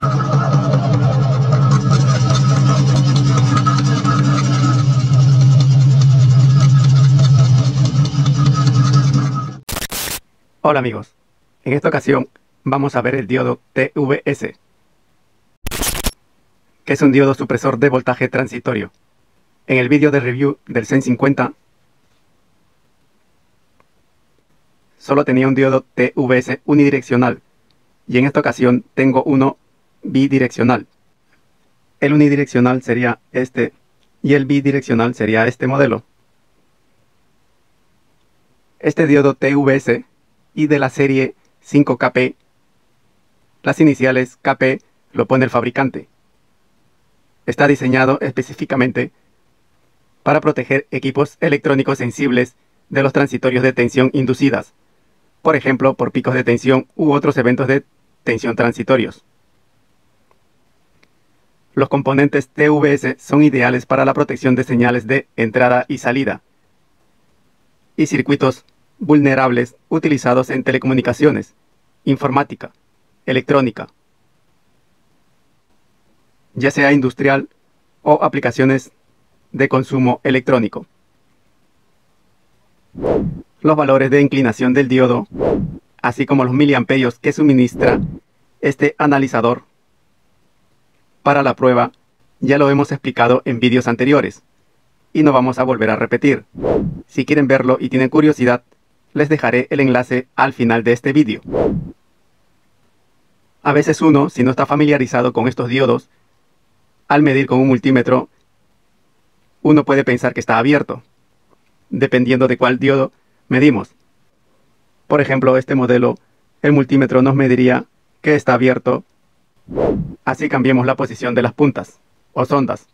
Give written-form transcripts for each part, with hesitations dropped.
Hola amigos, en esta ocasión vamos a ver el diodo TVS, que es un diodo supresor de voltaje transitorio. En el vídeo de review del CEN 50 solo tenía un diodo TVS unidireccional y en esta ocasión tengo uno bidireccional. El unidireccional sería este y el bidireccional sería este modelo. Este diodo TVS y de la serie 5KP, las iniciales KP lo pone el fabricante. Está diseñado específicamente para proteger equipos electrónicos sensibles de los transitorios de tensión inducidas, por ejemplo por picos de tensión u otros eventos de tensión transitorios. Los componentes TVS son ideales para la protección de señales de entrada y salida y circuitos vulnerables utilizados en telecomunicaciones, informática, electrónica, ya sea industrial o aplicaciones de consumo electrónico. Los valores de inclinación del diodo, así como los miliamperios que suministra este analizador para la prueba, ya lo hemos explicado en vídeos anteriores y no vamos a volver a repetir. Si quieren verlo y tienen curiosidad, les dejaré el enlace al final de este vídeo. A veces uno, si no está familiarizado con estos diodos, al medir con un multímetro, uno puede pensar que está abierto, dependiendo de cuál diodo medimos. Por ejemplo, este modelo, el multímetro nos mediría que está abierto, así cambiemos la posición de las puntas o sondas.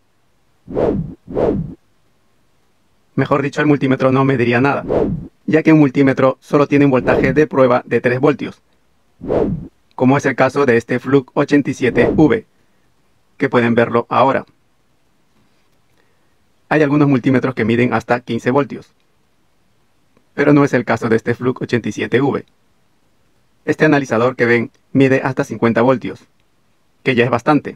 Mejor dicho, el multímetro no mediría nada, ya que un multímetro solo tiene un voltaje de prueba de 3 voltios, como es el caso de este Flux 87V, que pueden verlo ahora. Hay algunos multímetros que miden hasta 15 voltios, pero no es el caso de este Flux 87V. Este analizador que ven mide hasta 50 voltios, que ya es bastante.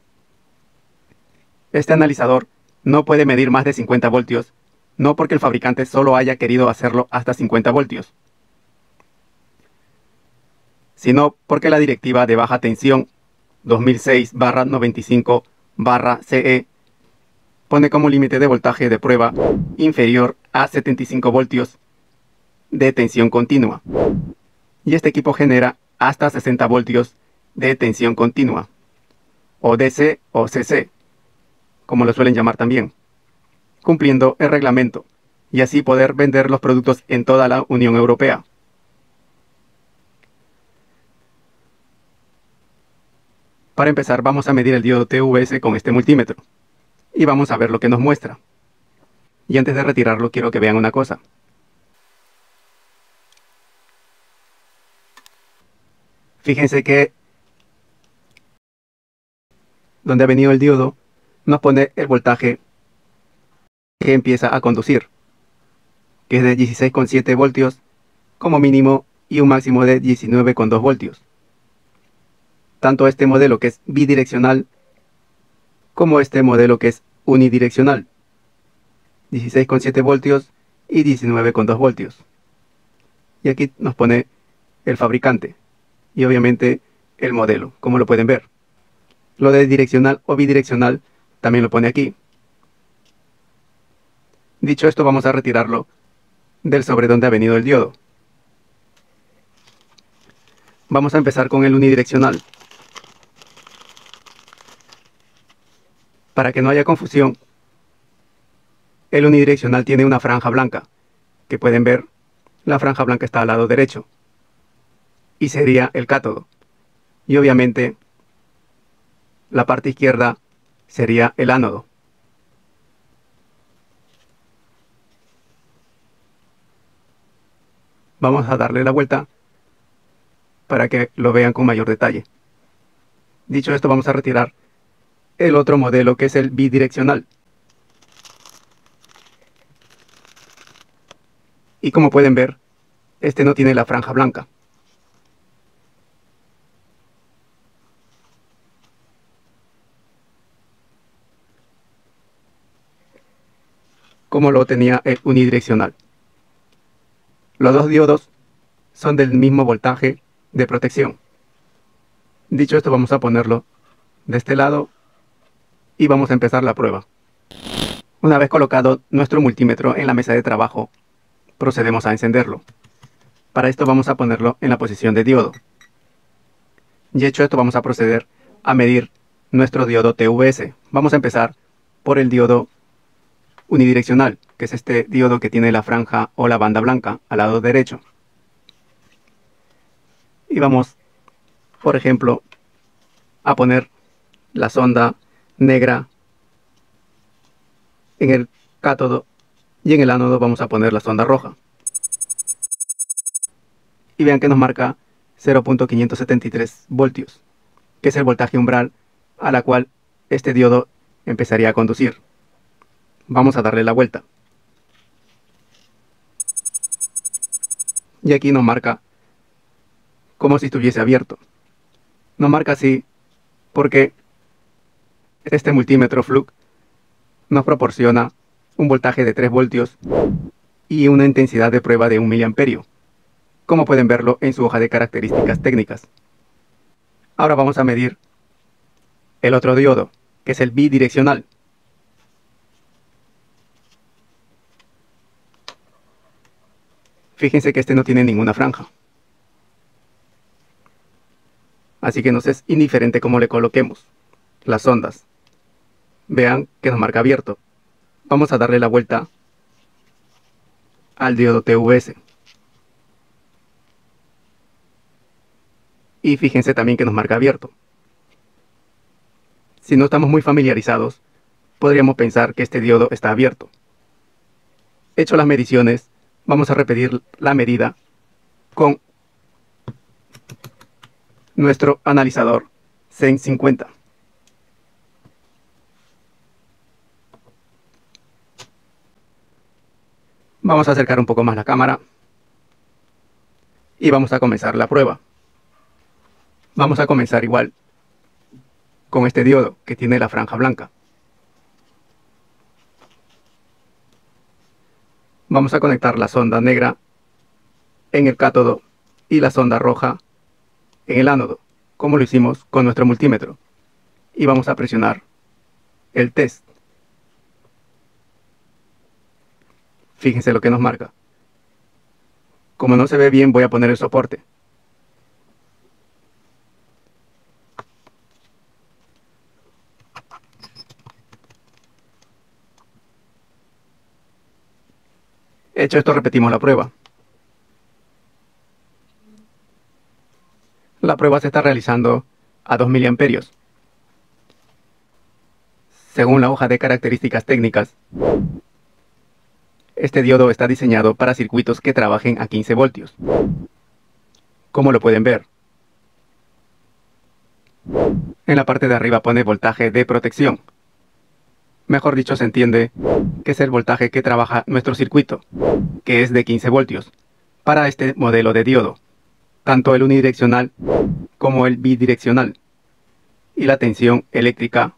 Este analizador no puede medir más de 50 voltios, no porque el fabricante solo haya querido hacerlo hasta 50 voltios, sino porque la directiva de baja tensión 2006/95/CE pone como límite de voltaje de prueba inferior a 75 voltios de tensión continua, y este equipo genera hasta 60 voltios de tensión continua, o DC o CC, como lo suelen llamar también, cumpliendo el reglamento, y así poder vender los productos en toda la Unión Europea. Para empezar, vamos a medir el diodo TVS con este multímetro, y vamos a ver lo que nos muestra. Y antes de retirarlo, quiero que vean una cosa. Fíjense que donde ha venido el diodo, nos pone el voltaje que empieza a conducir, que es de 16,7 voltios como mínimo y un máximo de 19,2 voltios. Tanto este modelo que es bidireccional como este modelo que es unidireccional, 16,7 voltios y 19,2 voltios. Y aquí nos pone el fabricante y obviamente el modelo, como lo pueden ver. Lo de direccional o bidireccional también lo pone aquí. Dicho esto, vamos a retirarlo del sobre donde ha venido el diodo. Vamos a empezar con el unidireccional. Para que no haya confusión, el unidireccional tiene una franja blanca, que pueden ver, la franja blanca está al lado derecho, y sería el cátodo. Y obviamente, la parte izquierda sería el ánodo. Vamos a darle la vuelta para que lo vean con mayor detalle. Dicho esto, vamos a retirar el otro modelo que es el bidireccional. Y como pueden ver, este no tiene la franja blanca. como lo tenía el unidireccional. Los dos diodos son del mismo voltaje de protección. Dicho esto, vamos a ponerlo de este lado y vamos a empezar la prueba. Una vez colocado nuestro multímetro en la mesa de trabajo, procedemos a encenderlo. Para esto vamos a ponerlo en la posición de diodo. Y hecho esto, vamos a proceder a medir nuestro diodo TVS. Vamos a empezar por el diodo unidireccional, que es este diodo que tiene la franja o la banda blanca al lado derecho. Y vamos, por ejemplo, a poner la sonda negra en el cátodo y en el ánodo vamos a poner la sonda roja. Y vean que nos marca 0.573 voltios, que es el voltaje umbral a la cual este diodo empezaría a conducir. Vamos a darle la vuelta. Y aquí nos marca como si estuviese abierto. Nos marca así porque este multímetro Fluke nos proporciona un voltaje de 3 voltios y una intensidad de prueba de 1 miliamperio, como pueden verlo en su hoja de características técnicas. Ahora vamos a medir el otro diodo, que es el bidireccional. Fíjense que este no tiene ninguna franja, así que nos es indiferente cómo le coloquemos las ondas. Vean que nos marca abierto. Vamos a darle la vuelta al diodo TVS. Y fíjense también que nos marca abierto. Si no estamos muy familiarizados, podríamos pensar que este diodo está abierto. Hecho las mediciones, vamos a repetir la medida con nuestro analizador CEN 50. Vamos a acercar un poco más la cámara y vamos a comenzar la prueba. Vamos a comenzar igual con este diodo que tiene la franja blanca. Vamos a conectar la sonda negra en el cátodo y la sonda roja en el ánodo, como lo hicimos con nuestro multímetro. Y vamos a presionar el test. Fíjense lo que nos marca. Como no se ve bien, voy a poner el soporte. Hecho esto, repetimos la prueba. La prueba se está realizando a 2 miliamperios. Según la hoja de características técnicas, este diodo está diseñado para circuitos que trabajen a 15 voltios. Como lo pueden ver, en la parte de arriba pone voltaje de protección. Mejor dicho, se entiende que es el voltaje que trabaja nuestro circuito, que es de 15 voltios, para este modelo de diodo, tanto el unidireccional como el bidireccional. Y la tensión eléctrica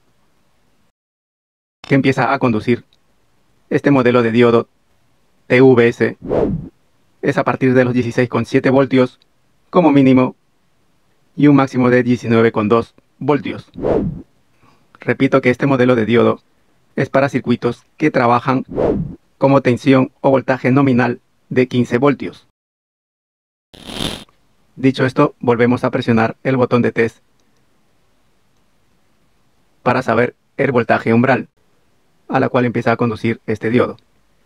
que empieza a conducir este modelo de diodo TVS es a partir de los 16,7 voltios como mínimo y un máximo de 19,2 voltios. Repito que este modelo de diodo es para circuitos que trabajan como tensión o voltaje nominal de 15 voltios. Dicho esto, volvemos a presionar el botón de test para saber el voltaje umbral a la cual empieza a conducir este diodo.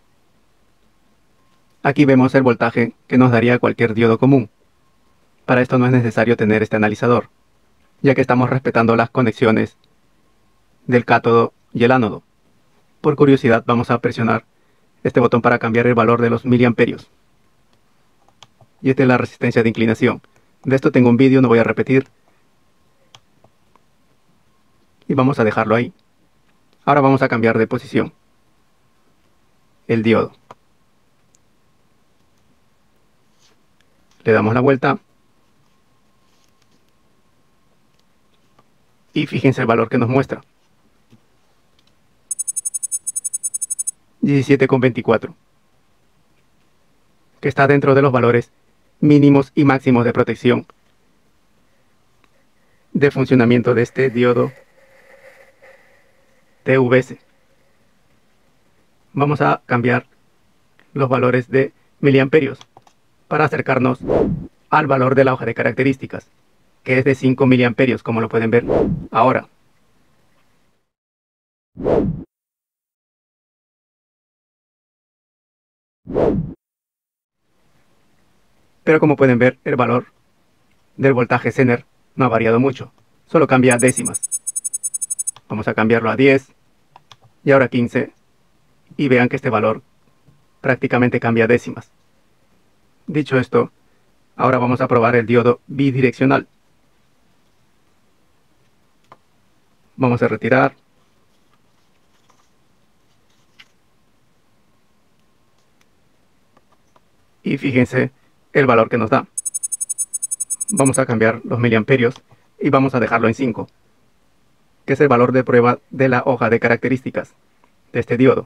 Aquí vemos el voltaje que nos daría cualquier diodo común. Para esto no es necesario tener este analizador, ya que estamos respetando las conexiones del cátodo y el ánodo. Por curiosidad vamos a presionar este botón para cambiar el valor de los miliamperios. Y esta es la resistencia de inclinación. De esto tengo un vídeo, no voy a repetir. Y vamos a dejarlo ahí. Ahora vamos a cambiar de posición el diodo. Le damos la vuelta. Y fíjense el valor que nos muestra. 17,24, que está dentro de los valores mínimos y máximos de protección de funcionamiento de este diodo TVS. Vamos a cambiar los valores de miliamperios para acercarnos al valor de la hoja de características, que es de 5 miliamperios, como lo pueden ver ahora. Pero como pueden ver, el valor del voltaje Zener no ha variado mucho, solo cambia décimas. Vamos a cambiarlo a 10 y ahora 15, y vean que este valor prácticamente cambia décimas. Dicho esto, ahora vamos a probar el diodo bidireccional. Vamos a retirar. Y fíjense el valor que nos da. Vamos a cambiar los miliamperios y vamos a dejarlo en 5, que es el valor de prueba de la hoja de características de este diodo.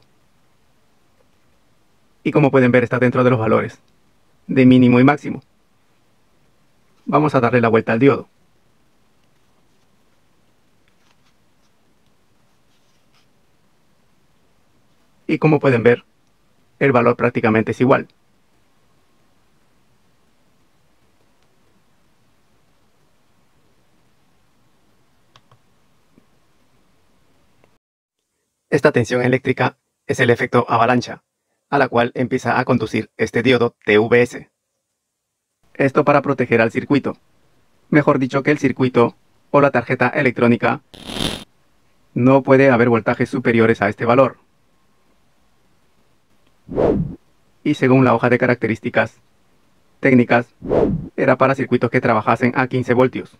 Y como pueden ver, está dentro de los valores de mínimo y máximo. Vamos a darle la vuelta al diodo. Y como pueden ver, el valor prácticamente es igual. Esta tensión eléctrica es el efecto avalancha, a la cual empieza a conducir este diodo TVS. Esto para proteger al circuito. Mejor dicho, que el circuito o la tarjeta electrónica no puede haber voltajes superiores a este valor. Y según la hoja de características técnicas, era para circuitos que trabajasen a 15 voltios.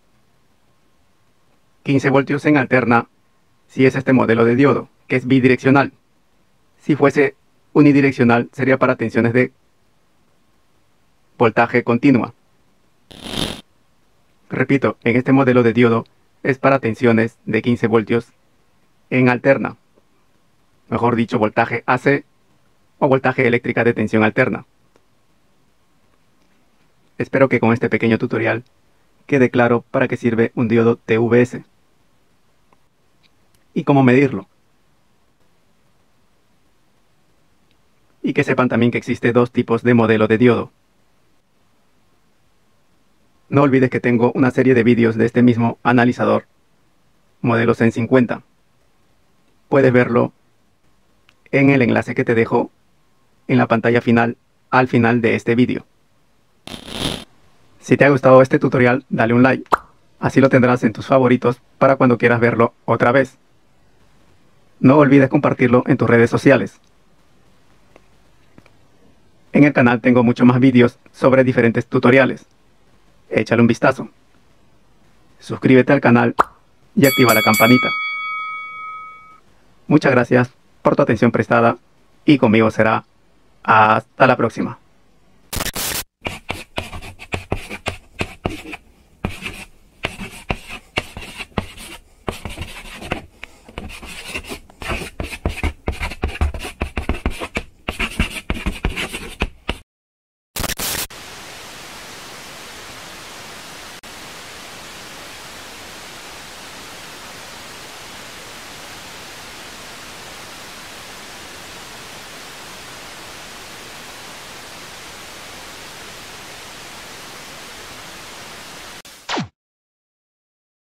15 voltios en alterna si es este modelo de diodo, que es bidireccional. Si fuese unidireccional, sería para tensiones de voltaje continua. Repito, en este modelo de diodo es para tensiones de 15 voltios en alterna. Mejor dicho, voltaje AC o voltaje eléctrica de tensión alterna. Espero que con este pequeño tutorial quede claro para qué sirve un diodo TVS y cómo medirlo. Y que sepan también que existe dos tipos de modelo de diodo. No olvides que tengo una serie de vídeos de este mismo analizador, modelo Zen 50. Puedes verlo en el enlace que te dejo en la pantalla final al final de este vídeo. Si te ha gustado este tutorial, dale un like, así lo tendrás en tus favoritos para cuando quieras verlo otra vez. No olvides compartirlo en tus redes sociales. En el canal tengo muchos más vídeos sobre diferentes tutoriales. Échale un vistazo. Suscríbete al canal y activa la campanita. Muchas gracias por tu atención prestada y conmigo será hasta la próxima.